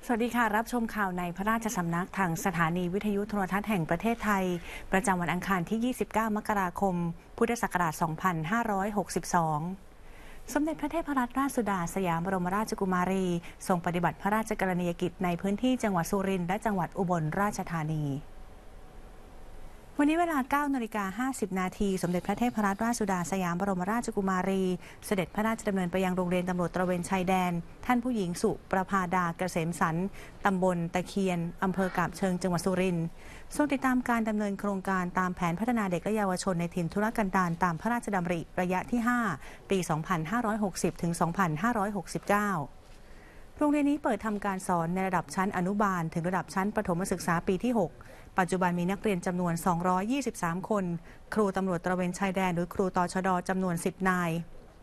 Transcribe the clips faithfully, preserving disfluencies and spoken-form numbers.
สวัสดีค่ะรับชมข่าวในพระราชสำนักทางสถานีวิทยุโทรทัศน์แห่งประเทศไทยประจำวันอังคารที่ ยี่สิบเก้า มกราคม พุทธศักราช สองพันห้าร้อยหกสิบสอง สมเด็จพระเทพรัตนราชสุดาสยามบรมราชกุมารีทรงปฏิบัติพระราชกรณียกิจในพื้นที่จังหวัดสุรินทร์และจังหวัดอุบลราชธานีวันนี้เวลา เก้านาฬิกาห้าสิบ นาทีสมเด็จพระเทพรัตนราชสุดาสยามบรมราชกุมารีเสด็จพระราชดำเนินไปยังโรงเรียนตำรวจตระเวนชายแดนท่านผู้หญิงสุประภาดาเกษมสันต์ตำบลตะเคียนอำเภอกาบเชิงจังหวัดสุรินทร์ทรงติดตามการดำเนินโครงการตามแผนพัฒนาเด็กและเยาวชนในถิ่นทุรกันดารตามพระราชดำริระยะที่ ห้า ปี สองพันห้าร้อยหกสิบ ถึง สองพันห้าร้อยหกสิบเก้า โรงเรียนนี้เปิดทำการสอนในระดับชั้นอนุบาลถึงระดับชั้นประถมศึกษาปีที่ หกปัจจุบันมีนักเรียนจำนวน สองร้อยยี่สิบสาม คน ครูตำรวจตระเวนชายแดนหรือครูตชด.จำนวน สิบ นาย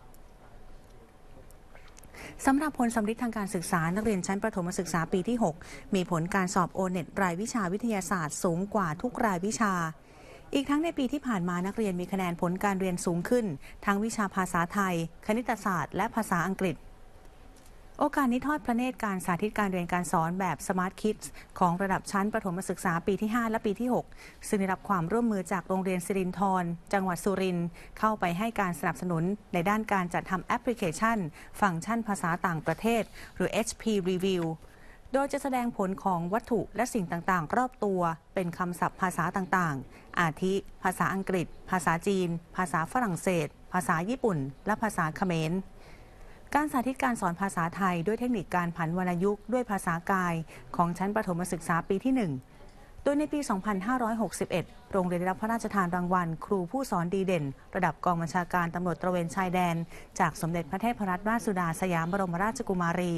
สำหรับผลสำลิดทางการศึกษานักเรียนชั้นประถมศึกษาปีที่ หกมีผลการสอบโอเน็ตรายวิชาวิทยาศาสตร์สูงกว่าทุกรายวิชาอีกทั้งในปีที่ผ่านมานักเรียนมีคะแนนผลการเรียนสูงขึ้นทั้งวิชาภาษาไทยคณิตศาสตร์และภาษาอังกฤษโอกาสนี้ทอดพระเนตรการสาธิตการเรียนการสอนแบบ Smart Kids ของระดับชั้นประถมศึกษาปีที่ ห้า และปีที่ หกซึ่งได้รับความร่วมมือจากโรงเรียนสิรินธรจังหวัดสุรินทร์เข้าไปให้การสนับสนุนในด้านการจัดทำแอปพลิเคชันฟังก์ชันภาษาต่างประเทศหรือ เอช พี Review โดยจะแสดงผลของวัตถุและสิ่งต่างๆรอบตัวเป็นคำศัพท์ภาษาต่างๆอาทิภาษาอังกฤษภาษาจีนภาษาฝรั่งเศสภาษาญี่ปุ่นและภาษาเขมรการสาธิตการสอนภาษาไทยด้วยเทคนิคการผันวรรณยุกต์ด้วยภาษากายของชั้นประถมศึกษาปีที่ หนึ่งโดยในปี สองพันห้าร้อยหกสิบเอ็ด โรงเรียนได้รับพระราชทานรางวัลครูผู้สอนดีเด่นระดับกองบัญชาการตำรวจตระเวนชายแดนจากสมเด็จพระเทพรัตนราชสุดาสยามบรมราชกุมารี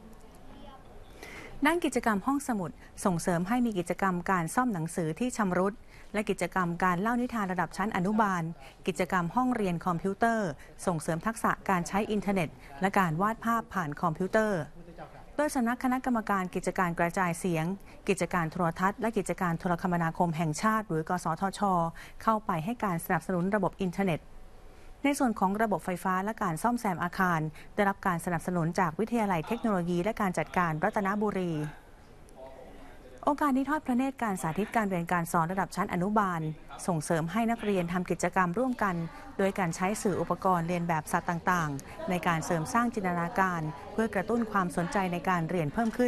ด้านกิจกรรมห้องสมุดส่งเสริมให้มีกิจกรรมการซ่อมหนังสือที่ชำรุดและกิจกรรมการเล่านิทานระดับชั้นอนุบาลกิจกรรมห้องเรียนคอมพิวเตอร์ส่งเสริมทักษะการใช้อินเทอร์เน็ตและการวาดภาพผ่านคอมพิวเตอร์โดยสำนักคณะกรรมการกิจการกระจายเสียงกิจการโทรทัศน์และกิจการโทรคมนาคมแห่งชาติหรือกสทช.เข้าไปให้การสนับสนุนระบบอินเทอร์เน็ตในส่วนของระบบไฟฟ้าและการซ่อมแซมอาคารได้รับการสนับสนุนจากวิทยาลัยเทคโนโลยีและการจัดการรัตนบุรีโอกาสนี้ทอดพระเนตรการสาธิตการเรียนการสอนระดับชั้นอนุบาลส่งเสริมให้นักเรียนทำกิจกรรมร่วมกันโดยการใช้สื่ออุปกรณ์เรียนแบบสัตว์ต่างๆในการเสริมสร้างจินตนาการเพื่อกระตุ้นความสนใจในการเรียนเพิ่มขึ้น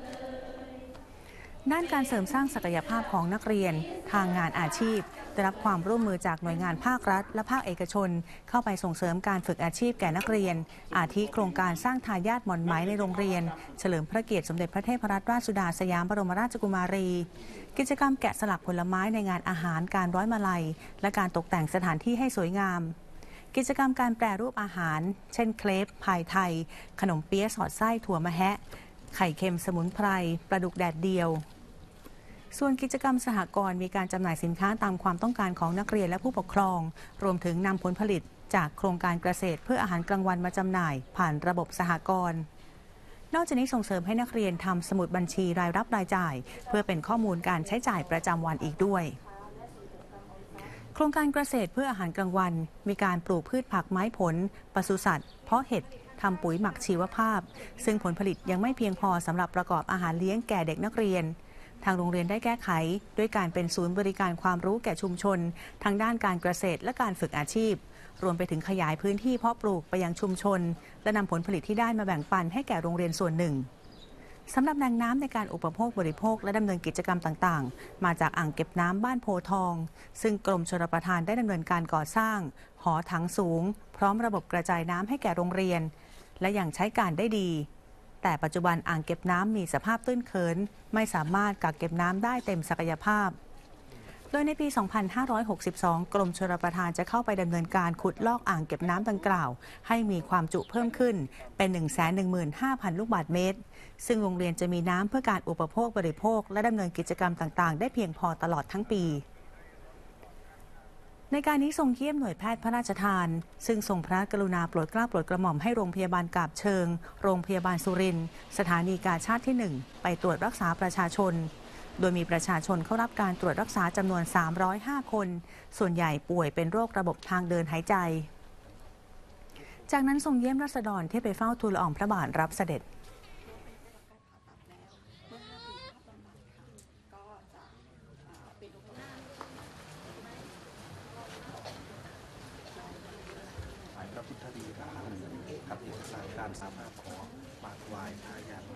ด้านการเสริมสร้างศักยภาพของนักเรียนทางงานอาชีพได้รับความร่วมมือจากหน่วยงานภาครัฐและภาคเอกชนเข้าไปส่งเสริมการฝึกอาชีพแก่นักเรียนอาทิโครงการสร้างทายาทหม่อนไหมในโรงเรียนเฉลิมพระเกียรติสมเด็จพระเทพรัตนราชสุดาสยามบรมราชกุมารีกิจกรรมแกะสลักผลไม้ในงานอาหารการร้อยมาลัยและการตกแต่งสถานที่ให้สวยงามกิจกรรมการแปรรูปอาหารเช่นเครปพายไทยขนมเปี๊ยะสอดไส้ถั่วมะแฮะไข่เค็มสมุนไพรปลาดุกแดดเดียวส่วนกิจกรรมสหกรณ์มีการจำหน่ายสินค้าตามความต้องการของนักเรียนและผู้ปกครองรวมถึงนำผลผลิตจากโครงการเกษตรเพื่ออาหารกลางวันมาจำหน่ายผ่านระบบสหกรณ์นอกจากนี้ส่งเสริมให้นักเรียนทำสมุดบัญชีรายรับรายจ่ายเพื่อเป็นข้อมูลการใช้จ่ายประจำวันอีกด้วยโครงการเกษตรเพื่ออาหารกลางวันมีการปลูกพืชผักไม้ผลปศุสัตว์เพาะเห็ดทำปุ๋ยหมักชีวภาพซึ่งผลผลิตยังไม่เพียงพอสำหรับประกอบอาหารเลี้ยงแก่เด็กนักเรียนทางโรงเรียนได้แก้ไขด้วยการเป็นศูนย์บริการความรู้แก่ชุมชนทางด้านการเกษตรและการฝึกอาชีพรวมไปถึงขยายพื้นที่เพาะปลูกไปยังชุมชนและนำผลผลิตที่ได้มาแบ่งปันให้แก่โรงเรียนส่วนหนึ่งสำหรับแหล่งน้ำในการอุปโภคบริโภคและดำเนินกิจกรรมต่างๆมาจากอ่างเก็บน้ำบ้านโพทองซึ่งกรมชลประทานได้ดำเนินการก่อสร้างหอถังสูงพร้อมระบบกระจายน้ำให้แก่โรงเรียนและยังใช้การได้ดีแต่ปัจจุบันอ่างเก็บน้ำมีสภาพตื้นเขินไม่สามารถกักเก็บน้ำได้เต็มศักยภาพโดยในปี สองพันห้าร้อยหกสิบสอง กรมชลประทานจะเข้าไปดำเนินการขุดลอกอ่างเก็บน้ำดังกล่าวให้มีความจุเพิ่มขึ้นเป็น หนึ่งแสนหนึ่งหมื่นห้าพัน ลูกบาศก์เมตรซึ่งโรงเรียนจะมีน้ำเพื่อการอุปโภคบริโภคและดำเนินกิจกรรมต่างๆได้เพียงพอตลอดทั้งปีในการนี้ทรงเยี่ยมหน่วยแพทย์พระราชทานซึ่งทรงพระกรุณาโปรดเกล้าโปรดกระหม่อมให้โรงพยาบาลกาบเชิงโรงพยาบาลสุรินทร์สถานีกาชาดที่หนึ่งไปตรวจรักษาประชาชนโดยมีประชาชนเข้ารับการตรวจรักษาจำนวนสามร้อยห้าคนส่วนใหญ่ป่วยเป็นโรคระบบทางเดินหายใจจากนั้นทรงเยี่ยมราษฎรที่ไปเฝ้าทูลละอองพระบาทรับเสด็จการสามารถขอบาดวายทายาท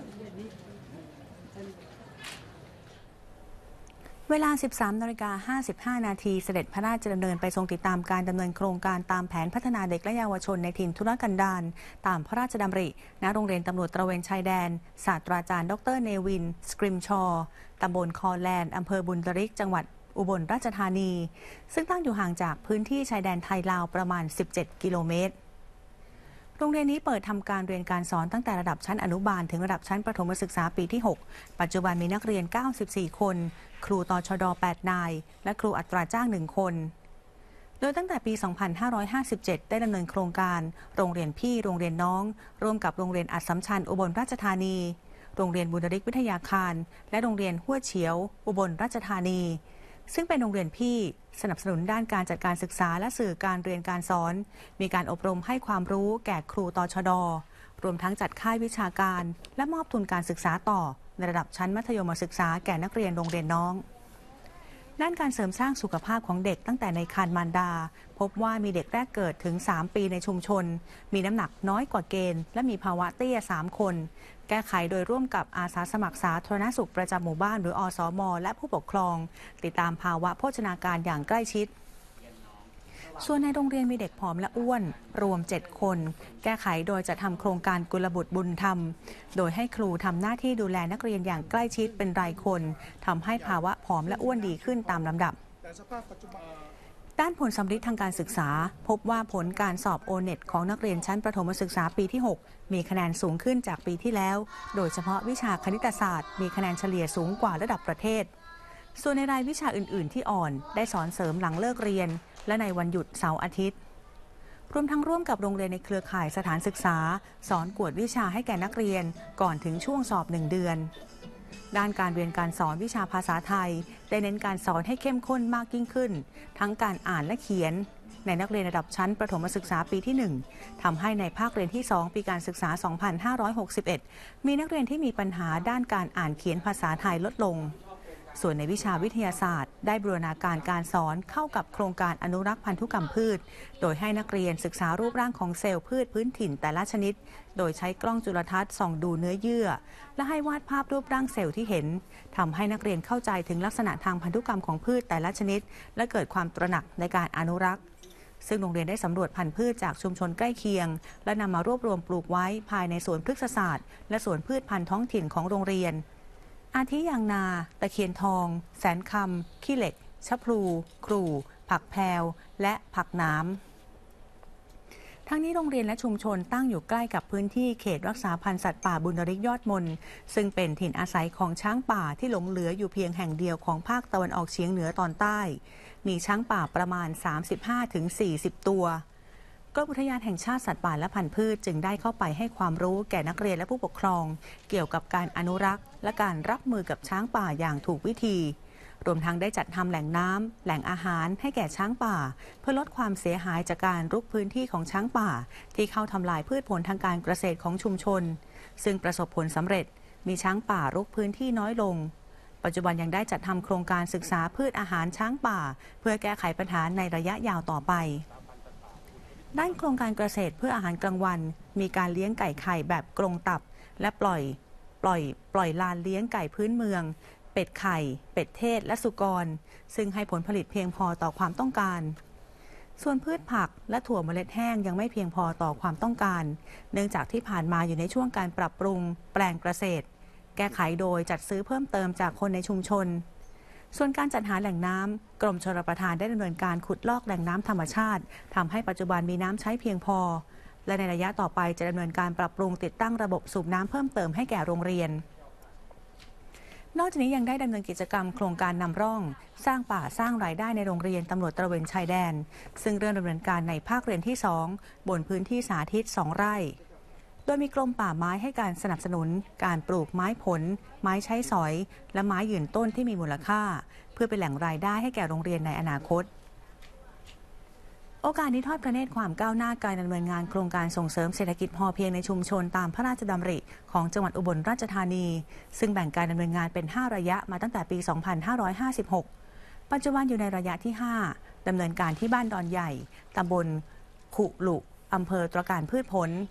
เวลา สิบสามนาฬิกาห้าสิบห้า นาทีเสด็จพระราชดำเนินไปทรงติดตามการดำเนินโครงการตามแผนพัฒนาเด็กและเยาวชนในถิ่นทุรกันดารตามพระราชดำริณโรงเรียนตำรวจตระเวนชายแดนศาสตราจารย์ดรเนวินสกริมชอร์ตำบลคอแลนด์อำเภอบุญทริกจังหวัดอุบลราชธานีซึ่งตั้งอยู่ห่างจากพื้นที่ชายแดนไทยลาวประมาณสิบเจ็ดกิโลเมตรโรงเรียนนี้เปิดทำการเรียนการสอนตั้งแต่ระดับชั้นอนุบาลถึงระดับชั้นประถมศึกษาปีที่หกปัจจุบันมีนักเรียนเก้าสิบสี่คนครูตชดแปดนายและครูอัตราจ้างหนึ่งคนโดยตั้งแต่ปี สองพันห้าร้อยห้าสิบเจ็ด ได้ดำเนินโครงการโรงเรียนพี่โรงเรียนน้องร่วมกับโรงเรียนอัสสัมชัญอุบลราชธานีโรงเรียนบุญทริกวิทยาคารและโรงเรียนห้วยเฉียวอุบลราชธานีซึ่งเป็นโรงเรียนพี่สนับสนุนด้านการจัดการศึกษาและสื่อการเรียนการสอนมีการอบรมให้ความรู้แก่ครูตชดรวมทั้งจัดค่ายวิชาการและมอบทุนการศึกษาต่อในระดับชั้นมัธยมศึกษาแก่นักเรียนโรงเรียนน้องด้านการเสริมสร้างสุขภาพของเด็กตั้งแต่ในครรภ์มารดาพบว่ามีเด็กแรกเกิดถึงสามปีในชุมชนมีน้ำหนักน้อยกว่าเกณฑ์และมีภาวะเตี้ยสามคนแก้ไขโดยร่วมกับอาสาสมัครสาธารณสุขประจำหมู่บ้านหรืออสม.และผู้ปกครองติดตามภาวะโภชนาการอย่างใกล้ชิดส่วนในโรงเรียนมีเด็กผอมและอ้วนรวมเจ็ดคนแก้ไขโดยจะทำโครงการกุลบุตรบุญธรรมโดยให้ครูทำหน้าที่ดูแลนักเรียนอย่างใกล้ชิดเป็นรายคนทำให้ภาวะผอมและอ้วนดีขึ้นตามลำดับด้านผลสำลิดทางการศึกษาพบว่าผลการสอบ โอ เน็ต ของนักเรียนชั้นประถมศึกษาปีที่หกมีคะแนนสูงขึ้นจากปีที่แล้วโดยเฉพาะวิชาคณิตศาสตร์มีคะแนนเฉลี่ยสูงกว่าระดับประเทศส่วนในรายวิชาอื่นๆที่อ่อนได้สอนเสริมหลังเลิกเรียนและในวันหยุดเสาร์อาทิตย์รวมทั้งร่วมกับโรงเรียนในเครือข่ายสถานศึกษาสอนกวดวิชาให้แก่นักเรียนก่อนถึงช่วงสอบหนึ่งเดือนด้านการเรียนการสอนวิชาภาษาไทยได้เน้นการสอนให้เข้มข้นมากยิ่งขึ้นทั้งการอ่านและเขียนในนักเรียนระดับชั้นประถมศึกษาปีที่หนึ่งทำให้ในภาคเรียนที่สองปีการศึกษา สองพันห้าร้อยหกสิบเอ็ด มีนักเรียนที่มีปัญหาด้านการอ่านเขียนภาษาไทยลดลงส่วนในวิชาวิทยาศาสตร์ได้บูรณาการการสอนเข้ากับโครงการอนุรักษ์พันธุกรรมพืชโดยให้นักเรียนศึกษารูปร่างของเซลล์พืชพื้นถิ่นแต่ละชนิดโดยใช้กล้องจุลทรรศน์ส่องดูเนื้อเยื่อและให้วาดภาพรูปร่างเซลล์ที่เห็นทำให้นักเรียนเข้าใจถึงลักษณะทางพันธุกรรมของพืชแต่ละชนิดและเกิดความตระหนักในการอนุรักษ์ซึ่งโรงเรียนได้สำรวจพันธุ์พืชจากชุมชนใกล้เคียงและนำมารวบรวมปลูกไว้ภายในสวนพฤกษศาสตร์และสวนพืชพันธุ์ท้องถิ่นของโรงเรียนอาทิยางนาตะเคียนทองแสนคำขี้เหล็กชะพลูครูผักแพรวและผักน้ำทั้งนี้โรงเรียนและชุมชนตั้งอยู่ใกล้กับพื้นที่เขตรักษาพันธุ์สัตว์ป่าบุญทริกยอดมนซึ่งเป็นถิ่นอาศัยของช้างป่าที่หลงเหลืออยู่เพียงแห่งเดียวของภาคตะวันออกเฉียงเหนือตอนใต้มีช้างป่าประมาณ สามสิบห้าถึงสี่สิบ ตัวกรมอุทยานแห่งชาติสัตว์ป่าและพันธุ์พืชจึงได้เข้าไปให้ความรู้แก่นักเรียนและผู้ปกครองเกี่ยวกับการอนุรักษ์และการรับมือกับช้างป่าอย่างถูกวิธีรวมทั้งได้จัดทำแหล่งน้ำแหล่งอาหารให้แก่ช้างป่าเพื่อลดความเสียหายจากการรุกพื้นที่ของช้างป่าที่เข้าทำลายพืชผลทางการเกษตรของชุมชนซึ่งประสบผลสำเร็จมีช้างป่ารุกพื้นที่น้อยลงปัจจุบันยังได้จัดทำโครงการศึกษาพืชอาหารช้างป่าเพื่อแก้ไขปัญหาในระยะยาวต่อไปด้านโครงการเกษตรเพื่ออาหารกลางวันมีการเลี้ยงไก่ไข่แบบกรงตับและปล่อยปล่อยปล่อยลานเลี้ยงไก่พื้นเมืองเป็ดไข่เป็ดเทศและสุกรซึ่งให้ผลผลิตเพียงพอต่อความต้องการส่วนพืชผักและถั่วเมล็ดแห้งยังไม่เพียงพอต่อความต้องการเนื่องจากที่ผ่านมาอยู่ในช่วงการปรับปรุงแปลงเกษตรแก้ไขโดยจัดซื้อเพิ่มเติมจากคนในชุมชนส่วนการจัดหาแหล่งน้ำกรมชลประทานได้ดำเนินการขุดลอกแหล่งน้ำธรรมชาติทำให้ปัจจุบันมีน้ำใช้เพียงพอและในระยะต่อไปจะดำเนินการปรับปรุงติดตั้งระบบสูบน้ำเพิ่มเติมให้แก่โรงเรียนนอกจากนี้ยังได้ดำเนินกิจกรรมโครงการนำร่องสร้างป่าสร้างรายได้ในโรงเรียนตำรวจตระเวนชายแดนซึ่งเริ่มดำเนินการในภาคเรียนที่สองบนพื้นที่สาธิตสองไร่โดยมีกรมป่าไม้ให้การสนับสนุนการปลูกไม้ผลไม้ใช้สอยและไม้ยืนต้นที่มีมูลค่าเพื่อเป็นแหล่งรายได้ให้แก่โรงเรียนในอนาคตโอกาสนี้ทอดพระเนตรความก้าวหน้าการดำเนินงานโครงการส่งเสริมเศรษฐกิจพอเพียงในชุมชนตามพระราชดำริของจังหวัดอุบลราชธานีซึ่งแบ่งการดำเนินงานเป็นห้าระยะมาตั้งแต่ปี สองพันห้าร้อยห้าสิบหก ปัจจุบันอยู่ในระยะที่ห้าดำเนินการที่บ้านดอนใหญ่ตำบลขุลุอำเภอตระการพืชผล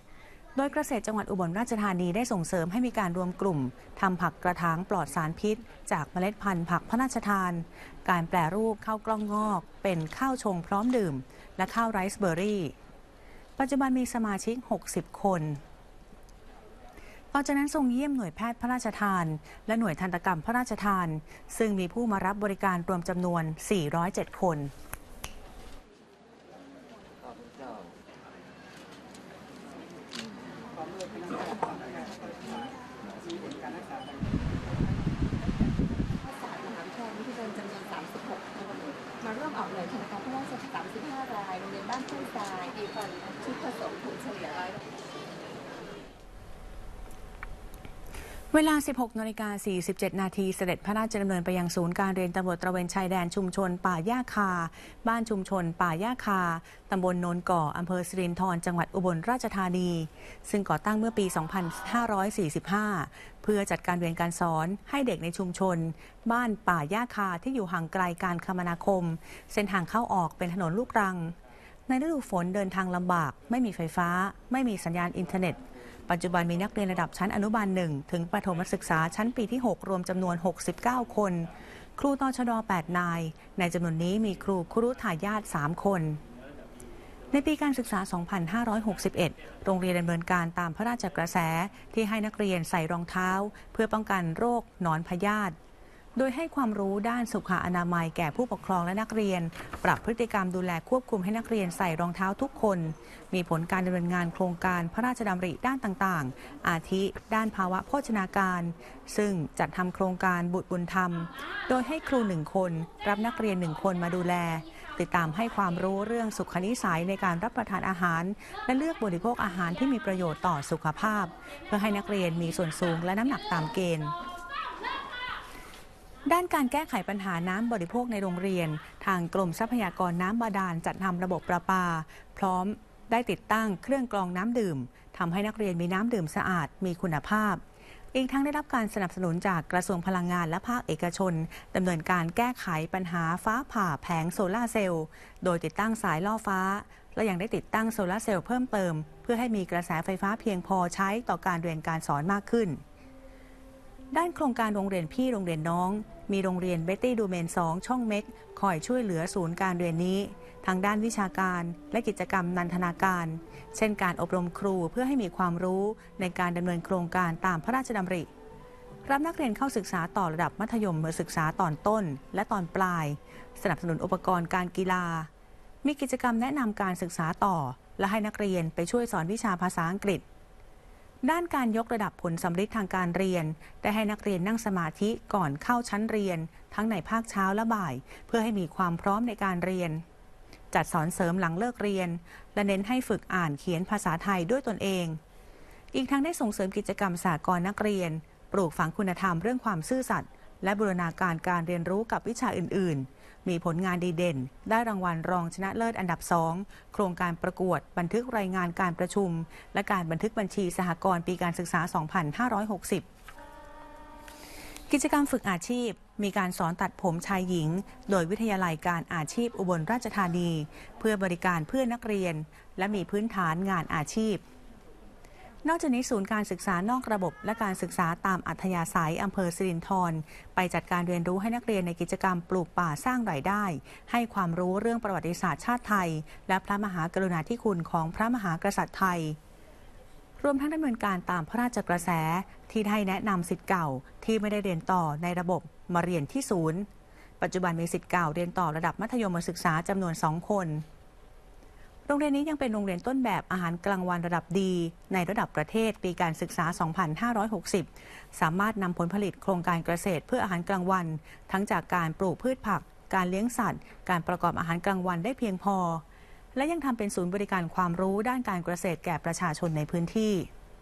โดยเกษตรจังหวัดอุบลราชธานีได้ส่งเสริมให้มีการรวมกลุ่มทำผักกระถางปลอดสารพิษจากเมล็ดพันธุ์ผักพระราชทานการแปรรูปข้าวกล้องงอกเป็นข้าวชงพร้อมดื่มและข้าวไรซ์เบอร์รี่ปัจจุบันมีสมาชิกหกสิบคนต่อจากนั้นทรงเยี่ยมหน่วยแพทย์พระราชทานและหน่วยทันตกรรมพระราชทานซึ่งมีผู้มารับบริการรวมจำนวนสี่ร้อยเจ็ดคนมาร่วมออกหน่วยทันตกรรมพระราชทานสามสิบห้ารายโรงเรียนบ้านทุ่งทรายดีฟันชุดผสมผลเฉลี่ยร้อยเวลา สิบหกนาฬิกาสี่สิบเจ็ดนาทีเสด็จพระราชดำเนินไปยังศูนย์การเรียนตำรวจตระเวนชายแดนชุมชนป่าย่าคาบ้านชุมชนป่าย่าคาตำบลโนนก่ออำเภอสิรินธรจังหวัดอุบลราชธานีซึ่งก่อตั้งเมื่อปี สองพันห้าร้อยสี่สิบห้า เพื่อจัดการเรียนการสอนให้เด็กในชุมชนบ้านป่าย่าคาที่อยู่ห่างไกลการคมนาคมเส้นทางเข้าออกเป็นถนนลูกรังในฤดูฝนเดินทางลำบากไม่มีไฟฟ้าไม่มีสัญญาณอินเทอร์เน็ตปัจจุบันมีนักเรียนระดับชั้นอนุบาลหนึ่งถึงประถมศึกษาชั้นปีที่หกรวมจำนวนหกสิบเก้าคนครูตชดแปดนายในจำนวนนี้มีครูครุทายาทสามคนในปีการศึกษา สองพันห้าร้อยหกสิบเอ็ด โรงเรียนดำเนินการตามพระราชกระแสที่ให้นักเรียนใส่รองเท้าเพื่อป้องกันโรคหนอนพยาธิโดยให้ความรู้ด้านสุขอนามัยแก่ผู้ปกครองและนักเรียนปรับพฤติกรรมดูแลควบคุมให้นักเรียนใส่รองเท้าทุกคนมีผลการดำเนินงานโครงการพระราชดำริด้านต่างๆอาทิด้านภาวะโภชนาการซึ่งจัดทำโครงการบุตรบุญธรรมโดยให้ครูหนึ่งคนรับนักเรียนหนึ่งคนมาดูแลติดตามให้ความรู้เรื่องสุขนิสัยในการรับประทานอาหารและเลือกบริโภคอาหารที่มีประโยชน์ต่อสุขภาพเพื่อให้นักเรียนมีส่วนสูงและน้ำหนักตามเกณฑ์ด้านการแก้ไขปัญหาน้ำบริโภคในโรงเรียนทางกรมทรัพยากรน้ำบาดาลจัดทำระบบประปาพร้อมได้ติดตั้งเครื่องกรองน้ำดื่มทำให้นักเรียนมีน้ำดื่มสะอาดมีคุณภาพอีกทั้งได้รับการสนับสนุนจากกระทรวงพลังงานและภาคเอกชนดำเนินการแก้ไขปัญหาฟ้าผ่าแผงโซลาร์เซลล์โดยติดตั้งสายล่อฟ้าและยังได้ติดตั้งโซลาร์เซลล์เพิ่มเติมเพื่อให้มีกระแสไฟฟ้าเพียงพอใช้ต่อการเรียนการสอนมากขึ้นด้านโครงการโรงเรียนพี่โรงเรียนน้องมีโรงเรียนเบตตี้ดูเมนสองช่องเม็กคอยช่วยเหลือศูนย์การเรียนนี้ทางด้านวิชาการและกิจกรรมนันทนาการเช่นการอบรมครูเพื่อให้มีความรู้ในการดำเนินโครงการตามพระราชดำริรับนักเรียนเข้าศึกษาต่อระดับมัธยมศึกษาตอนต้นและตอนปลายสนับสนุนอุปกรณ์การกีฬามีกิจกรรมแนะนำการศึกษาต่อและให้นักเรียนไปช่วยสอนวิชาภาษาอังกฤษด้านการยกระดับผลสำฤทธิ์ทางการเรียนได้ให้นักเรียนนั่งสมาธิก่อนเข้าชั้นเรียนทั้งในภาคเช้าและบ่ายเพื่อให้มีความพร้อมในการเรียนจัดสอนเสริมหลังเลิกเรียนและเน้นให้ฝึกอ่านเขียนภาษาไทยด้วยตนเองอีกทั้งได้ส่งเสริมกิจกรรมสหกรณ์นักเรียนปลูกฝังคุณธรรมเรื่องความซื่อสัตย์และบูรณาการการเรียนรู้กับวิชาอื่นๆมีผลงานดีเด่นได้รางวัลรองชนะเลิศอันดับสองโครงการประกวดบันทึกรายงานการประชุมและการบันทึกบัญชีสหกรณ์ปีการศึกษา สองพันห้าร้อยหกสิบ กิจกรรมฝึกอาชีพมีการสอนตัดผมชายหญิงโดยวิทยาลัยการอาชีพอุบลราชธานีเพื่อบริการเพื่อนนักเรียนและมีพื้นฐานงานอาชีพนอกจากนี้ศูนย์การศึกษานอกระบบและการศึกษาตามอัธยาศัยอำเภอสิรินธรไปจัดการเรียนรู้ให้นักเรียนในกิจกรรมปลูกป่าสร้างรายได้ให้ความรู้เรื่องประวัติศาสตร์ชาติไทยและพระมหากรุณาธิคุณของพระมหากษัตริย์ไทยรวมทั้งดำเนินการตามพระราชกระแสที่ได้แนะนำศิษย์เก่าที่ไม่ได้เรียนต่อในระบบมาเรียนที่ศูนย์ปัจจุบันมีศิษย์เก่าเรียนต่อระดับมัธยมศึกษาจำนวนสองคนโรงเรียนนี้ยังเป็นโรงเรียนต้นแบบอาหารกลางวันระดับดีในระดับประเทศปีการศึกษา สองพันห้าร้อยหกสิบ สามารถนำผลผลิตโครงการเกษตรเพื่ออาหารกลางวันทั้งจากการปลูกพืชผักการเลี้ยงสัตว์การประกอบอาหารกลางวันได้เพียงพอและยังทำเป็นศูนย์บริการความรู้ด้านการเกษตรแก่ประชาชนในพื้นที่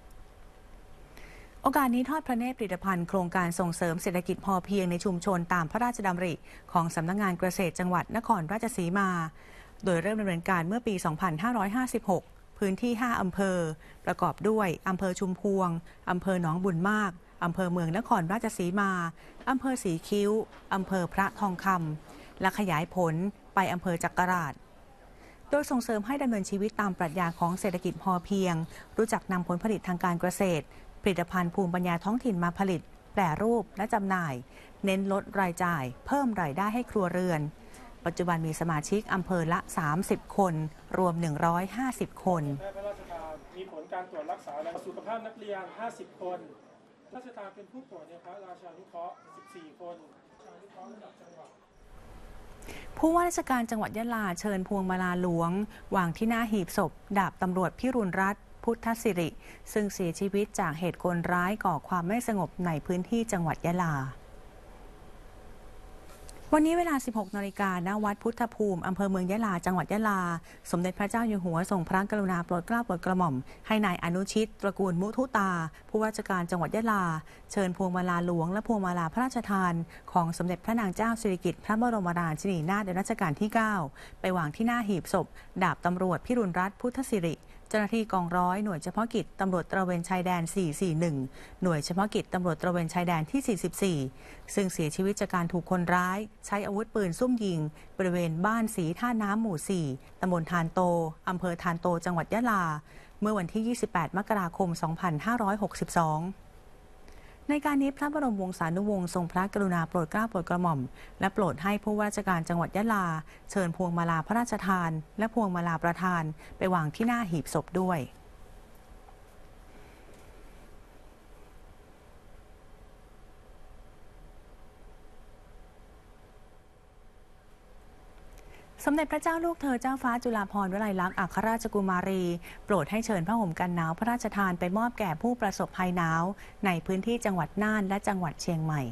โอกาสนี้ทอดพระเนตรผลิตภัณฑ์โครงการส่งเสริมเศรษฐกิจพอเพียงในชุมชนตามพระราชดำริของสำนักงานเกษตรจังหวัดนครราชสีมาโดยเริ่มดำเนินการเมื่อปี สองพันห้าร้อยห้าสิบหก พื้นที่ ห้า อำเภอประกอบด้วยอำเภอชุมพวงอำเภอหนองบุญมากอำเภอเมืองนครราชสีมาอำเภอสีคิ้วอำเภอพระทองคำและขยายผลไปอำเภอจักราชโดยส่งเสริมให้ดำเนินชีวิตตามปรัชญาของเศรษฐกิจพอเพียงรู้จักนำผลผลิตทางการเกษตรผลิตภัณฑ์ภูมิปัญญาท้องถิ่นมาผลิตแปรรูปและจำหน่ายเน้นลดรายจ่ายเพิ่มรายได้ให้ครัวเรือนปัจจุบันมีสมาชิกอำเภอละสามสิบคนรวมหนึ่งร้อยห้าสิบคนแพทย์พระราชทานมีผลการตรวจรักษาและสุขภาพนักเรียนห้าสิบคนราชทานเป็นผู้ป่วยในพระราชานุเคราะห์สิบสี่คนราชานุเคราะห์ระดับจังหวัดผู้ว่าราชการจังหวัดยะลาเชิญพวงมาลาหลวงวางที่หน้าหีบศพดาบตำรวจพิรุณรัตน์พุทธสิริซึ่งเสียชีวิตจากเหตุคนร้ายก่อความไม่สงบในพื้นที่จังหวัดยะลาวันนี้เวลา สิบหกนาฬิกา ณ วัดพุทธภูมิอำเภอเมืองยะลาจังหวัดยะลาสมเด็จพระเจ้าอยู่หัวทรงพระกรุณาโปรดเกล้าโปรดกระหม่อมให้นายอนุชิตตระกูลมุทุตาผู้ว่าราชการจังหวัดยะลาเชิญพวงมาลาหลวงและพวงมาลาพระราชทานของสมเด็จพระนางเจ้าสิริกิติ์พระบรมราชินีนาถในรัชกาลที่เก้าไปวางที่หน้าหีบศพดาบตำรวจพิรุณรัตน์พุทธสิริเจ้าหน้าที่กองร้อยหน่วยเฉพาะกิจตำรวจตระเวนชายแดนสี่สี่หนึ่งหน่วยเฉพาะกิจตำรวจตระเวนชายแดนที่สี่สิบสี่ซึ่งเสียชีวิตจากการถูกคนร้ายใช้อาวุธปืนซุ่มยิงบริเวณบ้านสีท่าน้ำหมู่สี่ตำบลทานโตอำเภอทานโตจังหวัดยะลาเมื่อวันที่ยี่สิบแปดมกราคมสองพันห้าร้อยหกสิบสองในการนี้พระบรมวงศานุวงศ์ทรงพระกรุณาโปรดเกล้าโปรดกระหม่อมและโปรดให้ผู้ว่าราชการจังหวัดยะลาเชิญพวงมาลาพระราชทานและพวงมาลาประทานไปวางที่หน้าหีบศพด้วยสมเด็จพระเจ้าลูกเธอเจ้าฟ้าจุฬาภรณ์วลัยลักษณ์อัครราชกุมารีโปรดให้เชิญผ้าห่มกันหนาวพระราชทานไปมอบแก่ผู้ประสบภัยหนาวในพื้นที่จังหวัดน่านและจังหวัดเชียงใหม่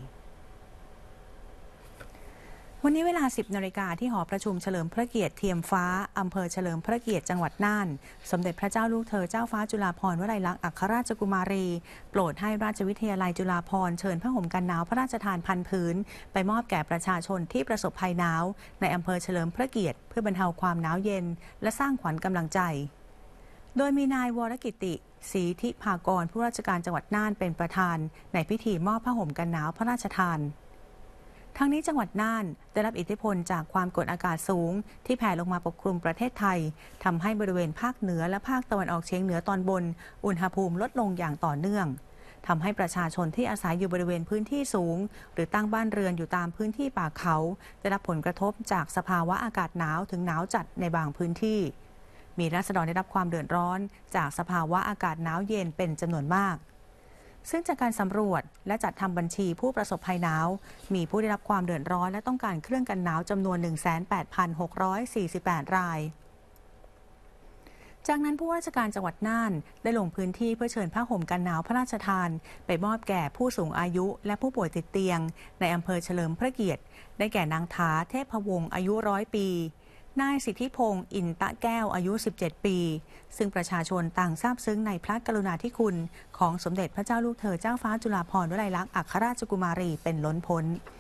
วันนี้เวลา สิบนาฬิกาที่หอประชุมเฉลิมพระเกียรติเทียมฟ้าอำเภอเฉลิมพระเกียรติจังหวัดน่านสมเด็จพระเจ้าลูกเธอเจ้าฟ้าจุฬาภรณ์วลัยลักษณ์อัครราชกุมารีโปรดให้ราชวิทยาลัยจุฬาภรณ์เชิญผ้าห่มกันหนาวพระราชทานพันผืนไปมอบแก่ประชาชนที่ประสบภัยหนาวในอำเภอเฉลิมพระเกียรติเพื่อบรรเทาความหนาวเย็นและสร้างขวัญกำลังใจโดยมีนายวรกิติศรีธิภากรผู้ราชการจังหวัดน่านเป็นประธานในพิธีมอบผ้าห่มกันหนาวพระราชทานทั้งนี้จังหวัดน่านได้รับอิทธิพลจากความกดอากาศสูงที่แผ่ลงมาปกคลุมประเทศไทยทำให้บริเวณภาคเหนือและภาคตะวันออกเฉียงเหนือตอนบนอุณหภูมิลดลงอย่างต่อเนื่องทำให้ประชาชนที่อาศัยอยู่บริเวณพื้นที่สูงหรือตั้งบ้านเรือนอยู่ตามพื้นที่ป่าเขาได้รับผลกระทบจากสภาวะอากาศหนาวถึงหนาวจัดในบางพื้นที่มีราษฎรได้รับความเดือดร้อนจากสภาวะอากาศหนาวเย็นเป็นจำนวนมากซึ่งจากการสำรวจและจัดทำบัญชีผู้ประสบภัยหนาวมีผู้ได้รับความเดือดร้อนและต้องการเครื่องกันหนาวจำนวน หนึ่งแสนแปดพันหกร้อยสี่สิบแปด รายจากนั้นผู้ว่าราชการจังหวัดน่านได้ลงพื้นที่เพื่อเชิญผ้าห่มกันหนาวพระราชทานไปมอบแก่ผู้สูงอายุและผู้ป่วยติดเตียงในอำเภอเฉลิมพระเกียรติได้แก่นางถาเทพวงศ์อายุร้อยปีนายสิทธิพงศ์อินตะแก้วอายุสิบเจ็ดปีซึ่งประชาชนต่างซาบซึ้งในพระกรุณาธิคุณของสมเด็จพระเจ้าลูกเธอเจ้าฟ้าจุฬาภรณ์วลัยลักษณ์อัครราชกุมารีเป็นล้นพ้น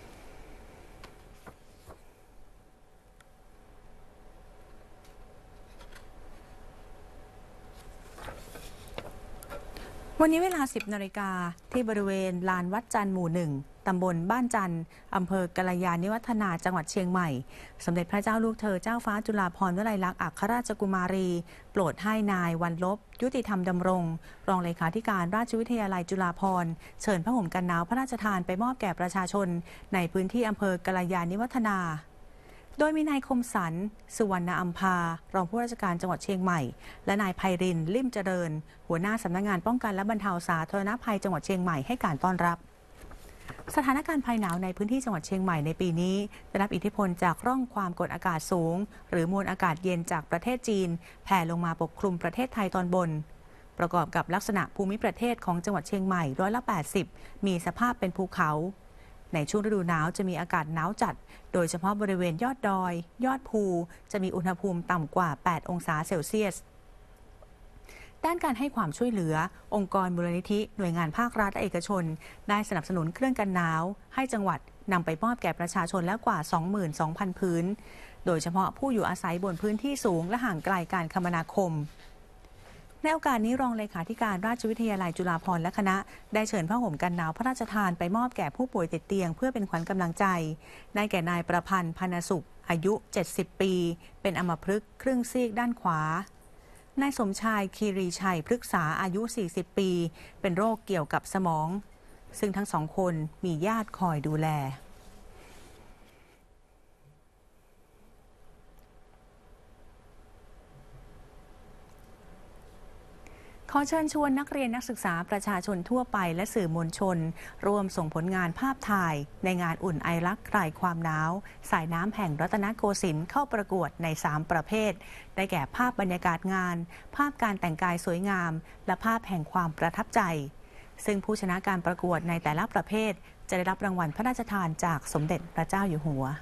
วันนี้เวลา สิบนาฬิกาที่บริเวณลานวัดจันทร์หมู่หนึ่งตำบลบ้านจันทร์อำเภอกัลยาณิวัฒนาจังหวัดเชียงใหม่สมเด็จพระเจ้าลูกเธอเจ้าฟ้าจุฬาภรณ์วลัยลักษณ์อัครราชกุมารีโปรดให้นายวันลบยุติธรรมดำรงรองเลขาธิการราชวิทยาลัยจุฬาภรณ์เชิญผ้าห่มกันหนาวพระราชทานไปมอบแก่ประชาชนในพื้นที่อำเภอกัลยาณิวัฒนาโดยมีนายคมสันสุวรรณอัมพารองผู้ราชการจังหวัดเชียงใหม่และนายไพรินทร์ลิ่มเจริญหัวหน้าสำนักงานป้องกันและบรรเทาสาธารณภัยจังหวัดเชียงใหม่ให้การต้อนรับสถานการณ์ภัยหนาวในพื้นที่จังหวัดเชียงใหม่ในปีนี้ได้รับอิทธิพลจากร่องความกดอากาศสูงหรือมวลอากาศเย็นจากประเทศจีนแผ่ลงมาปกคลุมประเทศไทยตอนบนประกอบกับลักษณะภูมิประเทศของจังหวัดเชียงใหม่ร้อยละแปดสิบมีสภาพเป็นภูเขาในช่วงฤดูหนาวจะมีอากาศหนาวจัดโดยเฉพาะบริเวณยอดดอยยอดภูจะมีอุณหภูมิต่ำกว่าแปดองศาเซลเซียสด้านการให้ความช่วยเหลือองค์กรมูลนิธิหน่วยงานภาครัฐและเอกชนได้สนับสนุนเครื่องกันหนาวให้จังหวัดนำไปมอบแก่ประชาชนแล้วกว่า สองหมื่นสองพัน พื้นโดยเฉพาะผู้อยู่อาศัยบนพื้นที่สูงและห่างไกลการคมนาคมในโอกาสนี้รองเลขาธิการราชวิทยาลัยจุฬาภรณ์และคณะได้เชิญผ้าห่มกันหนาวพระราชทานไปมอบแก่ผู้ป่วยติดเตียงเพื่อเป็นขวัญกำลังใจได้แก่นายประพันธ์พรรณสุขอายุ เจ็ดสิบ ปี เป็นอัมพฤกษ์ครึ่งซีกด้านขวานายสมชายคีรีชัยพฤกษาอายุ สี่สิบ ปี เป็นโรคเกี่ยวกับสมองซึ่งทั้งสองคนมีญาติคอยดูแลขอเชิญชวนนักเรียนนักศึกษาประชาชนทั่วไปและสื่อมวลชนร่วมส่งผลงานภาพถ่ายในงานอุ่นไอรักคลายความหนาวสายน้ำแห่งรัตนโกสินทร์เข้าประกวดในสามประเภทได้แก่ภาพบรรยากาศงานภาพการแต่งกายสวยงามและภาพแห่งความประทับใจซึ่งผู้ชนะการประกวดในแต่ละประเภทจะได้รับรางวัลพระราชทานจากสมเด็จพระเจ้าอยู่หัว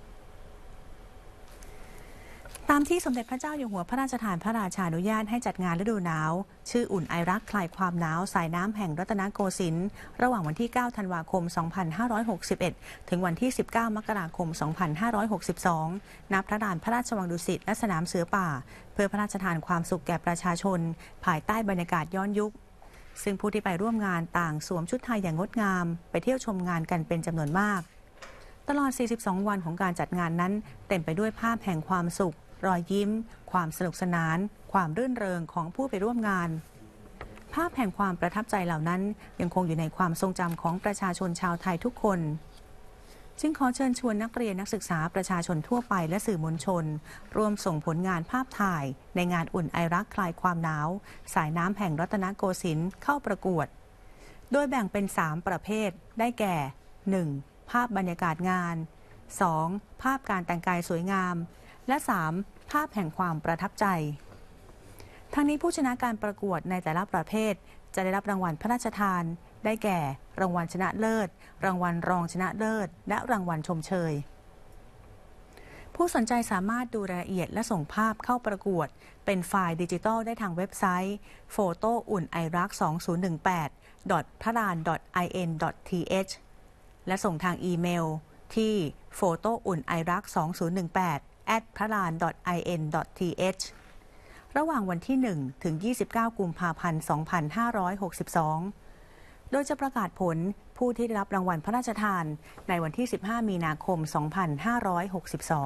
ตามที่สมเด็จพระเจ้าอยู่หัวพระราชทานพระราชานุญาตให้จัดงานฤดูหนาวชื่ออุ่นไอรักคลายความหนาวสายน้ำแห่งรัตนโกสินทร์ระหว่างวันที่ เก้า ธันวาคม สองพันห้าร้อยหกสิบเอ็ด ถึงวันที่ สิบเก้า มกราคม สองพันห้าร้อยหกสิบสอง ณ พระลานพระราชวังดุสิตและสนามเสือป่าเพื่อพระราชทานความสุขแก่ประชาชนภายใต้บรรยากาศย้อนยุคซึ่งผู้ที่ไปร่วมงานต่างสวมชุดไทยอย่างงดงามไปเที่ยวชมงานกันเป็นจำนวนมากตลอด สี่สิบสอง วันของการจัดงานนั้นเต็มไปด้วยภาพแห่งความสุขรอยยิ้มความสนุกสนานความรื่นเริงของผู้ไปร่วมงานภาพแห่งความประทับใจเหล่านั้นยังคงอยู่ในความทรงจำของประชาชนชาวไทยทุกคนจึงขอเชิญชวนนักเรียนนักศึกษาประชาชนทั่วไปและสื่อมวลชนร่วมส่งผลงานภาพถ่ายในงานอุ่นไอรักคลายความหนาวสายน้ำแห่งรัตนโกสินทร์เข้าประกวดโดยแบ่งเป็นสามประเภทได้แก่ หนึ่ง ภาพบรรยากาศงาน สอง ภาพการแต่งกายสวยงามและ สาม ภาพแห่งความประทับใจทั้งนี้ผู้ชนะการประกวดในแต่ละประเภทจะได้รับรางวัลพระราชทานได้แก่รางวัลชนะเลิศรางวัลรองชนะเลิศและรางวัลชมเชยผู้สนใจสามารถดูรายละเอียดและส่งภาพเข้าประกวดเป็นไฟล์ดิจิทัลได้ทางเว็บไซต์ โฟโต้ อุ่นไอรัก สองพันสิบแปด ดอท พระลาน ดอท ไอ เอ็น ดอท ที เอช และส่งทางอีเมลที่ โฟโต้ อุ่นไอรัก สองพันสิบแปด แอท พระลาน ดอท ไอ เอ็น ดอท ที เอช ระหว่างวันที่ หนึ่ง ถึง ยี่สิบเก้า กุมภาพันธ์ สองพันห้าร้อยหกสิบสอง โดยจะประกาศผลผู้ที่ได้รับรางวัลพระราชทานในวันที่ สิบห้า มีนาคม สองพันห้าร้อยหกสิบสอง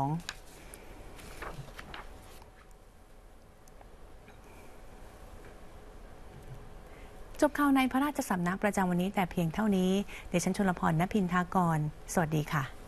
จบข่าวในพระราชสำนักประจำวันนี้แต่เพียงเท่านี้ดิฉันชลพร ณ พินทากรสวัสดีค่ะ